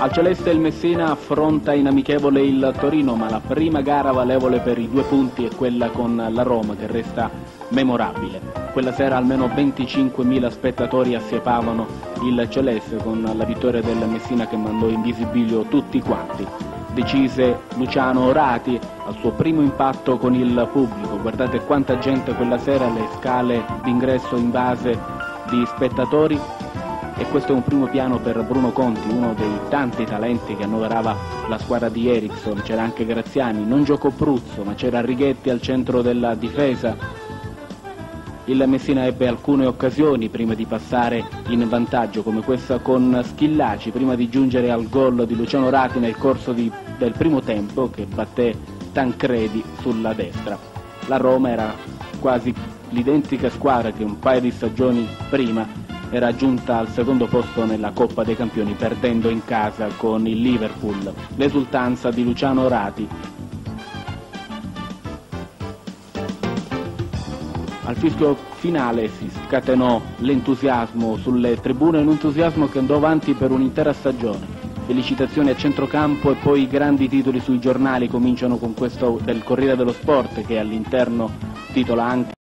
Al Celeste il Messina affronta in amichevole il Torino, ma la prima gara valevole per i 2 punti è quella con la Roma, che resta memorabile. Quella sera almeno 25.000 spettatori assiepavano il Celeste, con la vittoria del Messina che mandò in visibilio tutti quanti. Decise Luciano Orati al suo primo impatto con il pubblico. Guardate quanta gente quella sera, le scale d'ingresso invase di spettatori. E questo è un primo piano per Bruno Conti, uno dei tanti talenti che annoverava la squadra di Eriksson. C'era anche Graziani, non giocò Pruzzo, ma c'era Righetti al centro della difesa. Il Messina ebbe alcune occasioni prima di passare in vantaggio, come questa con Schillaci, prima di giungere al gol di Luciano Orati nel corso del primo tempo, che batté Tancredi sulla destra. La Roma era quasi l'identica squadra che un paio di stagioni prima era giunta al secondo posto nella Coppa dei Campioni, perdendo in casa con il Liverpool. L'esultanza di Luciano Orati. Al fischio finale si scatenò l'entusiasmo sulle tribune, un entusiasmo che andò avanti per un'intera stagione. Felicitazioni a centrocampo e poi i grandi titoli sui giornali cominciano con questo del Corriere dello Sport, che all'interno titola anche